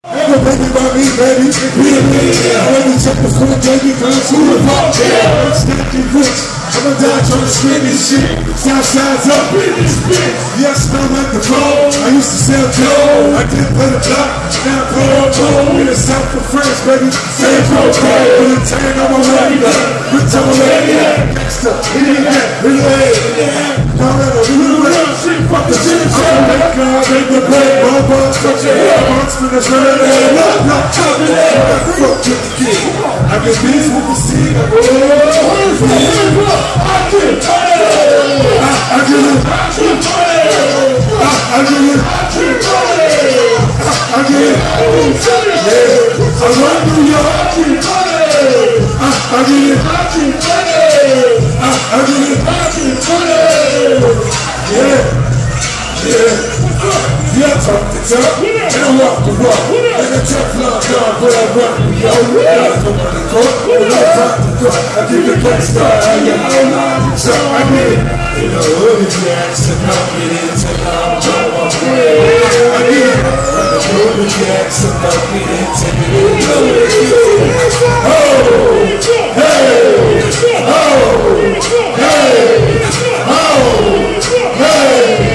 Never thinking about me, baby. I want to check the foot, baby, cause who the fuck? I'm stacking bricks. I'ma die trying to spin this shit. Southside's up in this bitch. Yeah, I smell like the cold. I used to sell dough. I didn't play the block. Now I play on cold. In the south of France, baby. Same cold. With a tan on my way. With your lady. Gangsta. Hit it back. Hit it back. Colorado. Hit it back. Fuck the shit. Make God make the play. Robots. Touch your head. Monster that's running there. Not talking there. Fuck with the kid. I get these with the seed. Yeah, talk the talk, and walk the walk. And the Teflon dog, but I rock the yo. I don't want to go, but I rock the dog. I give the gangsta, I get my line. So I get it. You know, if you ask to come, get into now, don't walk away. I get it. If you ask to come, get into oh, hey, oh, hey, oh, hey.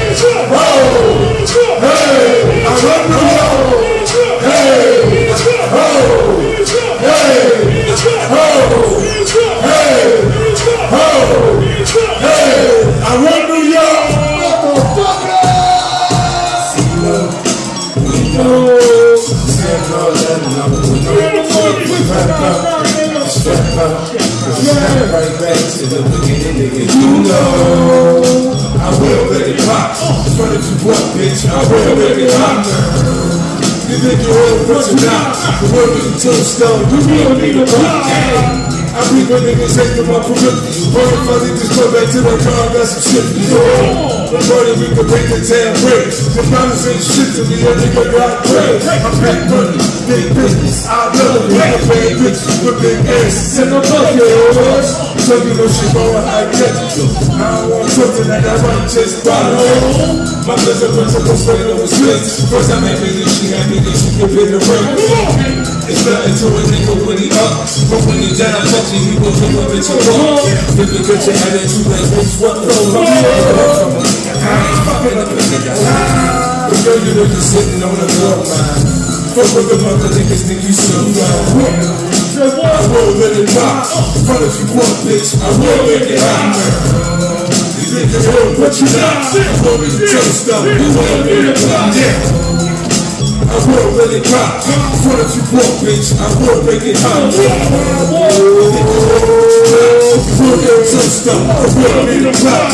Right back to the beginning, nigga. You know, I will let it pop. In front of you, what, bitch? I will let it pop. You think you will, but you're not. The world is a tombstone. You will need a pop. I be when niggas take them off for rookies. What if I need to go back to the car? Got some shit for you. Nobody we can break the damn break. The promise ain't shit to me, a nigga got bread. I'm back running, big business. I love it. I pay bitches with big asses in the bucket. So you know she going high tech. I don't want something that I might just bottle. My pleasure principle straight over switch. First I made me, she had me, she could pay the rent. It's nothing to a nigga when he up. But when he down, touching, he will pick up at your walk. If you get your head into like, bitch, what the fuck? I ain't fucking up a nigga. But girl, you know you're sitting on a blow line. Fuck with the mother niggas, think you so right. I will let it pop. In front of you, one bitch, I will make it hot. You think you're real, but you're not. I will make it tombstone. You will make it pop. I will let it pop. In front of you, one bitch, I will make it hot. You will make it tombstone. I will make it pop.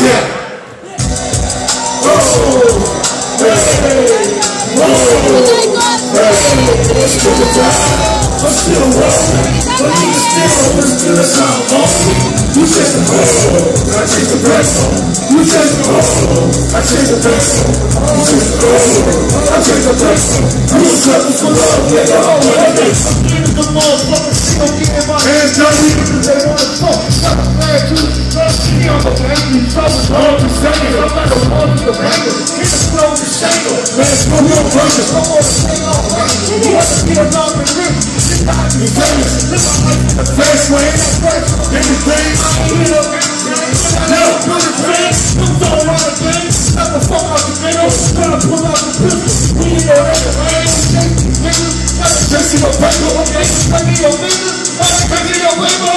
I'm still rolling, but niggas still sound you chase the hustle, I chase the pencil. You chase the hustle, I chase the pencil. You chase the hustle, I chase the pencil. You a sucker for love, nigga, all like this. I'm giving the motherfuckers, she gon' get in my hands dirty because they wanna talk. Got a flag to the stuff, she on the angry trouble. All the same, I'm like a one to the banger. Hit the flow to shangle. Let's go, your purpose. I'm on the thing on the ranger. You have to get along with me. It's time to be famous. Live my life in the fast way. Everything. Now put it back, I'm throwing out the thing. Stop the fuck out the middle, gotta pull out the pistol. We ain't no other man, niggas. Just see my paper, okay? Back in your business, back in your labor,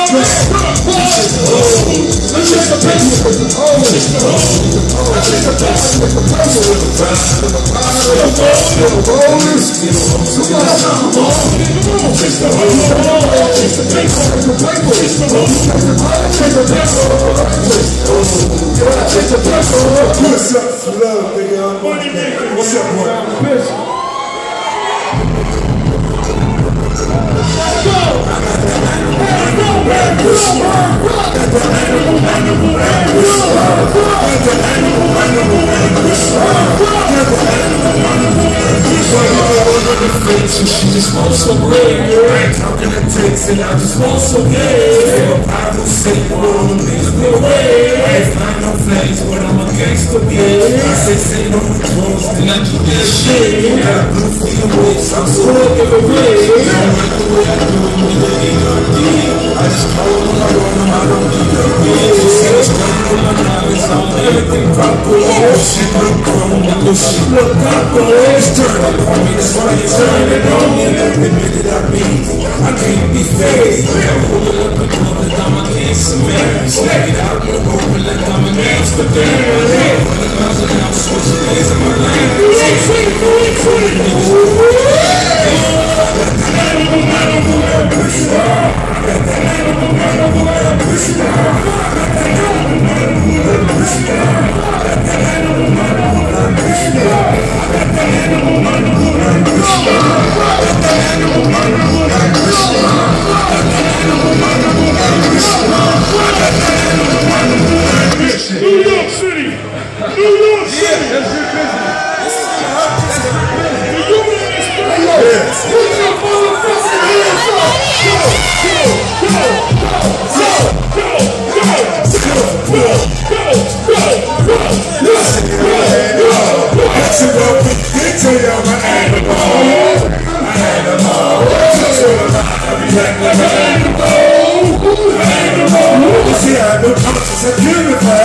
let's check the paper with the hole. Let's check the paper with the puzzle with the time. The rollers, somebody sound wrong. Chase the hole, chase the paper, the paper, chase the hole, chase the paper. Chase the paper. What's up for love, nigga? What's up, boy? Let's go! the face, and she just wants some bread. I ain't talking to text, and I just want some gas. They a Bible say, oh, niggas no way. I ain't flying no flags, but I'm a gangster, bitch. I say no drugs, then I do that shit. Got a blue for your wits, I'm so give a rich. They don't like the way I do it, nigga, ain't no deal. I just call them, I run them, I don't need a bitch. She said it's coming from my knowledge, I'm everything proper. Oh, she look grown, nigga, she look proper. It's turning on me, that's why it's turning on me. Admit it, I mean, I can't be fake. I'm pulling up and pulling down my cancer, man. Stack it out, you're open like I'm an Amsterdam. Running miles an hour, switching lanes in my lane. See, I know conscious and purified.